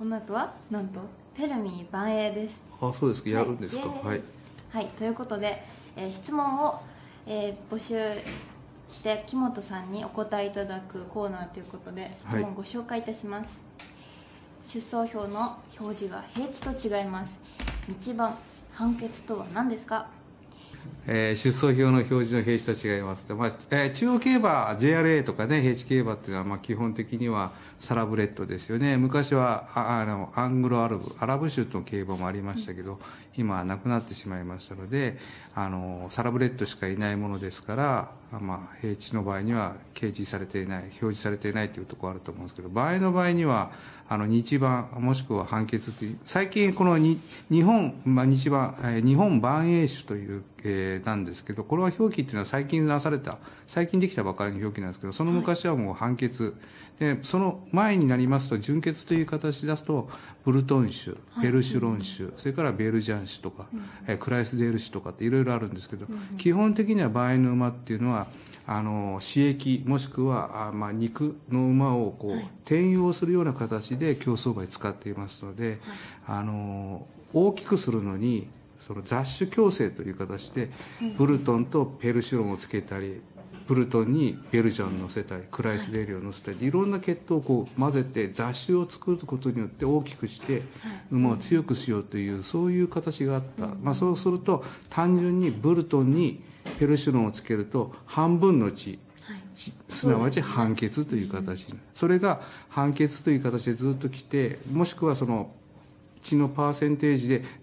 この後はなんとテルミー万栄です。 あ、そうですか。やるんですか。はい、 はい、ということで、質問を、募集して木本さんにお答えいただくコーナーということで質問をご紹介いたします。出走表の表示が平地と違います。日番判決とは何ですか？ 出走表の表示の平地と違いますと、中央競馬 JRA とかね、平地競馬っていうのは基本的にはサラブレッドですよね。昔はアングロアラブ州の競馬もありましたけど、今はなくなってしまいましたので、サラブレッドしかいないものですから、平地の場合には掲示されていない、表示されていないというところあると思うんですけど、場合の場合には日番もしくは判決という、最近この日本万栄種というなんですけど、これは表記っていうのは最近できたばかりの表記なんですけど、その昔はもう判決で、その前になりますと準決という形で出すとブルトン種、ペルシュロン種、それからベルジャン種とか、クライスデール種とかっていろいろあるんですけど、基本的には場合の馬っていうのは刺激もしくは肉の馬を転用するような形で競走馬に使っていますので、大きくするのにその雑種矯正という形でブルトンとペルシュロンをつけたり、ブルトンにベルジャンを乗せたり、クライスデールを乗せたり、いろんな血統を混ぜて雑種を作ることによって大きくして馬を強くしようという、そういう形があった。そうすると単純にブルトンにペルシュロンをつけると半分の血、すなわち判決という形になる。それが判決という形でずっと来て、もしくはその血のパーセンテージで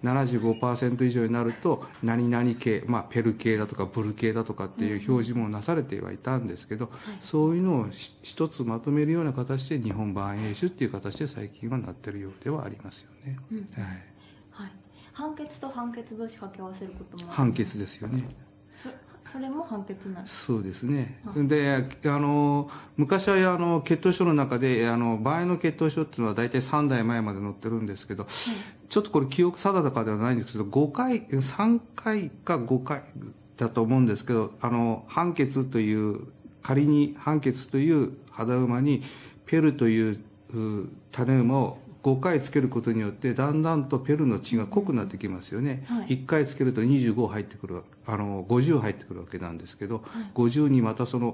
75% 以上になると何々系、ペル系だとかブル系だとかっていう表示もなされてはいたんですけど、そういうのを一つまとめるような形で日本万栄種っていう形で最近はなってるようではありますよね。 判決と判決同士掛け合わせることも判決ですよね。 それも判決なんですか？ そうですね。で、昔は血統書の中で場合の血統書っていうのは大体3代前まで載ってるんですけど、ちょっとこれ記憶定かではないんですけど、3回か5回だと思うんですけど、判決という、仮に判決という肌馬にペルという種馬を5回つけることによってだんだんとペルの血が濃くなってきますよね。1回つけると25入ってくる、50入ってくるわけなんですけど、50にまたその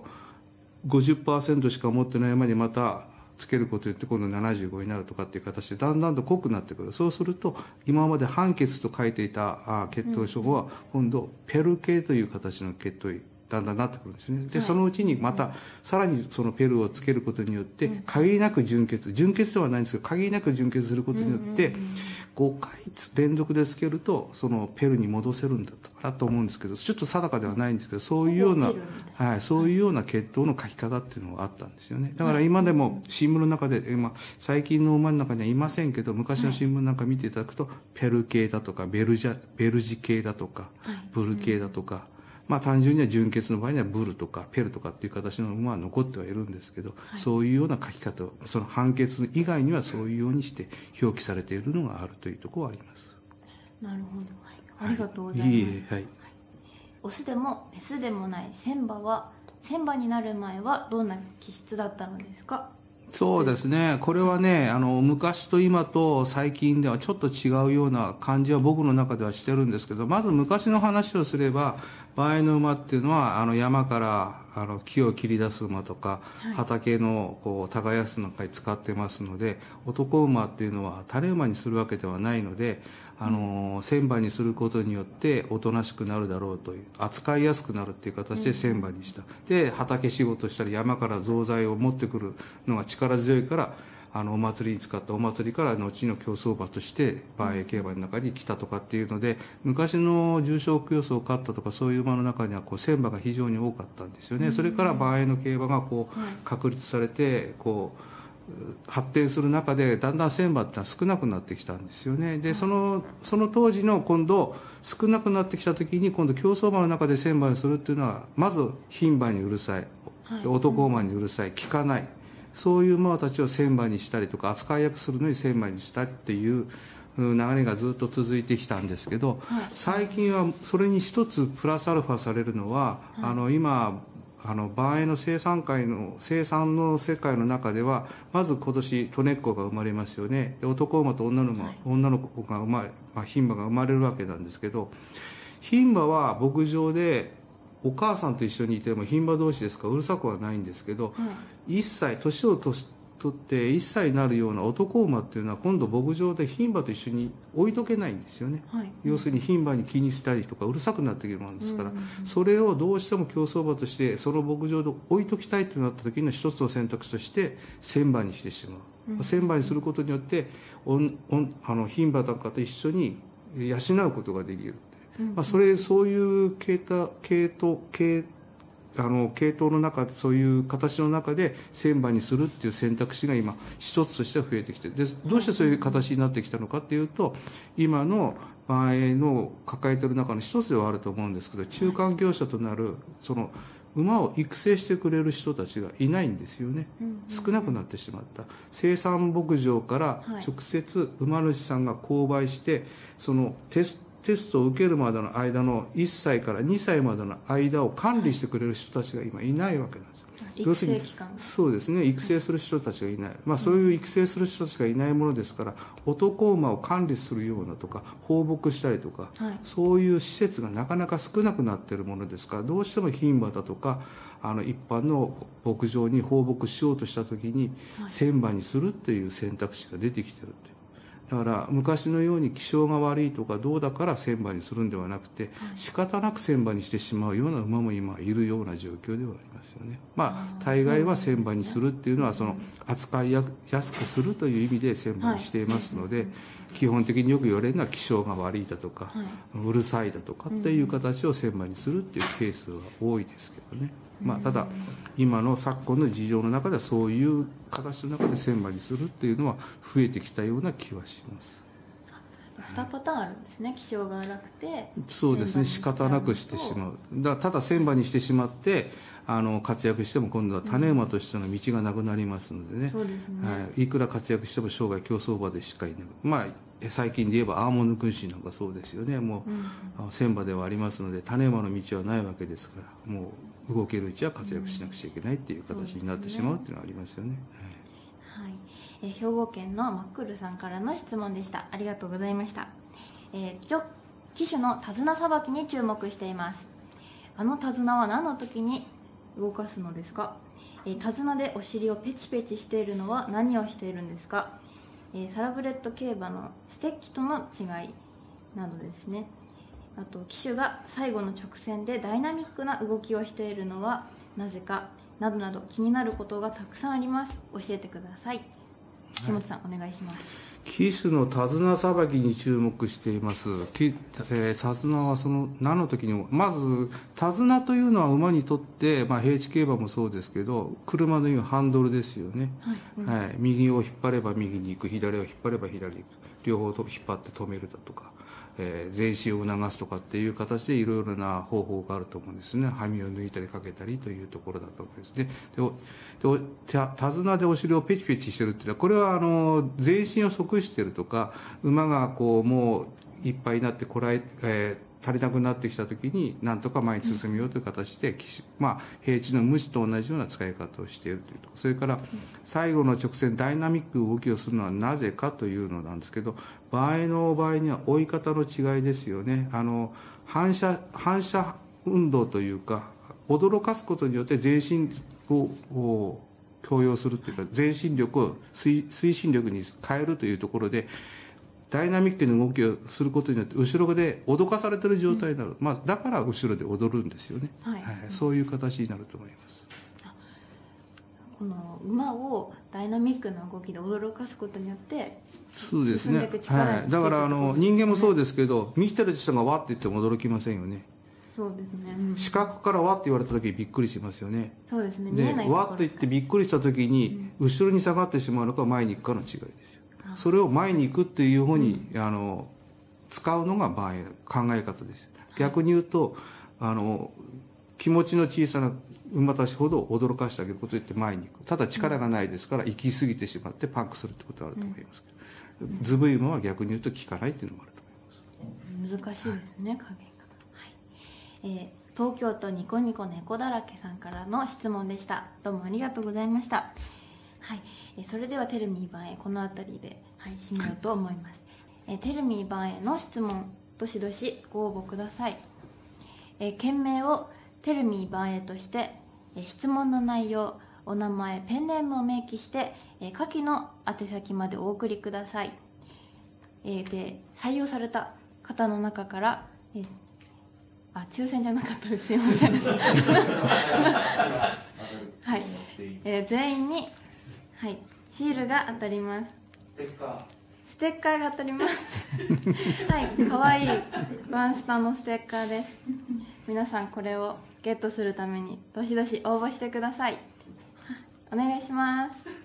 50% しか持ってない馬にまたつけることによって今度75になるとかっていう形でだんだんと濃くなってくる。そうすると今まで判決と書いていた血統書は今度ペル系という形の血統だんだんなってくるんですね。で、そのうちにまたさらにそのペルをつけることによって限りなく純血ではないんですけど、限りなく純血することによって5回連続でつけるとそのペルに戻せるんだったかなと思うんですけど、ちょっと定かではないんですけど、そういうようなそういうような血統の書き方っていうのがあったんですよね。だから今でも新聞の中で最近の馬の中にはいませんけど、昔の新聞なんか見ていただくとペル系だとかベルジ系だとかブル系だとか、単純には純血の場合にはブルとかペルとかっていう形の馬は残ってはいるんですけど、そういうような書き方を、その判決以外にはそういうようにして表記されているのがあるというところはあります。 なるほど、ありがとうございます。 はい。 オスでもメスでもない千馬になる前はどんな気質だったのですか？ そうですね。これはね、昔と今と最近ではちょっと違うような感じは僕の中ではしてるんですけど、まず昔の話をすれば、場合の馬っていうのは、山から木を切り出す馬とか、畑の耕すの中に使ってますので、男馬っていうのは種馬にするわけではないので、千馬にすることによっておとなしくなるだろうという、扱いやすくなるっていう形で千馬にした。で、畑仕事したり山から増材を持ってくるのが力強いから、お祭りに使ったお祭りから後の競走馬として万栄競馬の中に来たとかっていうので、昔の重賞競争を勝ったとかそういう馬の中には千馬が非常に多かったんですよね。それから万栄の競馬が確立されて発展する中でだんだん千馬ってのは少なくなってきたんですよね。で、その当時の今度少なくなってきた時に今度競走馬の中で千馬にするっていうのは、まず牝馬にうるさい、男馬にうるさい、効かない、そういう馬たちを千馬にしたりとか、扱いやすくするのに千馬にしたっていう流れがずっと続いてきたんですけど、最近はそれに一つプラスアルファされるのは、今馬英の生産の世界の中ではまず今年子猫が生まれますよね。で男馬と女の子が牝馬が生まれるわけなんですけど、牝馬は牧場でお母さんと一緒にいても牝馬同士ですからうるさくはないんですけど、1歳年を取って1歳になるような男馬っていうのは今度牧場で牝馬と一緒に置いとけないんですよね、要するに牝馬に気にしたりとかうるさくなってくるものですから、それをどうしても競走馬としてその牧場で置いときたいとなった時の一つの選択肢として牝馬にしてしまう、牝馬にすることによって牝馬なんかと一緒に養うことができる、そういう系統の中でそういう形の中で牝馬にするっていう選択肢が今一つとして増えてきて、でどうしてそういう形になってきたのかっていうと、今の馬英の抱えている中の一つではあると思うんですけど、中間業者となるその馬を育成してくれる人たちがいないんですよね、少なくなってしまった。生産牧場から直接馬主さんが購買してそのテストを受けるまでの間の1歳から2歳までの間を管理してくれる人たちが今いないわけなんですよ。 育成機関。 そうですね、育成する人たちがいない、そういう育成する人たちがいないものですから、男馬を管理するようなとか放牧したりとか、そういう施設がなかなか少なくなっているものですから、どうしても牝馬だとか一般の牧場に放牧しようとした時に牝馬にするっていう選択肢が出てきてるっていう。だから昔のように気性が悪いとかどうだから牝馬にするんではなくて、仕方なく牝馬にしてしまうような馬も今いるような状況ではありますよね。大概は牝馬にするっていうのはその扱いやすくするという意味で牝馬にしていますので、基本的によく言われるのは気性が悪いだとか、うるさいだとかっていう形を牝馬にするっていうケースは多いですけどね。ただ今の昨今の事情の中ではそういう形の中で牝馬にするっていうのは増えてきたような気はします。 2パターンあるんですね。気性が荒くて、 そうですね、仕方なくしてしまう。ただ牝馬にしてしまって活躍しても今度は種馬としての道がなくなりますのでね、 そうですね、 いくら活躍しても生涯競走馬でしかいない。最近で言えばアーモンド君子なんかそうですよね。もう牝馬ではありますので種馬の道はないわけですから、もう動けるうちは活躍しなくちゃいけないっていう形になってしまうっていうのはありますよね。 兵庫県のマックルさんからの質問でした。ありがとうございました。騎手の手綱さばきに注目しています。手綱は何の時に動かすのですか？手綱でお尻をペチペチしているのは何をしているんですか？サラブレッド競馬のステッキとの違いなどですね。あと騎手が最後の直線でダイナミックな動きをしているのはなぜかなどなど気になることがたくさんあります。教えてください。木本さん、お願いします。 騎手の手綱さばきに注目しています。手綱はその何の時にまず手綱というのは馬にとって、平地競馬もそうですけど車のいうハンドルですよね、右を引っ張れば右に行く、左を引っ張れば左に行く、両方と引っ張って止めるだとか、前進を促すとかっていう形でいろいろな方法があると思うんですね。はみを抜いたりかけたりというところだと思うんですね。手綱でお尻をペチペチしてるっていうのは、これは前進を即してるとか、馬がもういっぱいになって足りなくなってきた時に何とか前に進めようという形で、平地の虫と同じような使い方をしているというところ。それから最後の直線ダイナミック動きをするのはなぜかというのなんですけど、場合には追い方の違いですよね。反射運動というか、驚かすことによって前進を強要するというか、前進力を推進力に変えるというところで、ダイナミックな動きをすることによって後ろで脅かされている状態になる、だから後ろで踊るんですよね、そういう形になると思います。 この馬をダイナミックな動きで驚かすことによってそうですね、だから人間もそうですけど、見てる人がわって言っても驚きませんよね。 そうですね、 視覚からわって言われた時にびっくりしますよね。 そうですね、 でわって言ってびっくりした時に、後ろに下がってしまうのか前に行くかの違いですよ。それを前に行くっていうふうに、使うのが場合考え方です。逆に言うと気持ちの小さな馬たちほど驚かしてあげることで言って前に行く。ただ力がないですから行き過ぎてしまってパンクするってことがあると思いますけど、ずぶい馬は逆に言うと効かないっていうのもあると思います。 難しいですね、加減が。 東京都ニコニコ猫だらけさんからの質問でした。どうもありがとうございました。はい、それではテルミー版へこの辺りで、はい、締めようと思います。テルミー版への質問、どしどしご応募ください。件名をテルミー版へとして、質問の内容、お名前、ペンネームを明記して、下記の宛先までお送りください。で採用された方の中から、抽選じゃなかったです、すいませんはい、全員に、はい、シールが当たります。ステッカーが当たりますはい、かわいいワンスタのステッカーです。皆さんこれをゲットするためにどしどし応募してください。お願いします。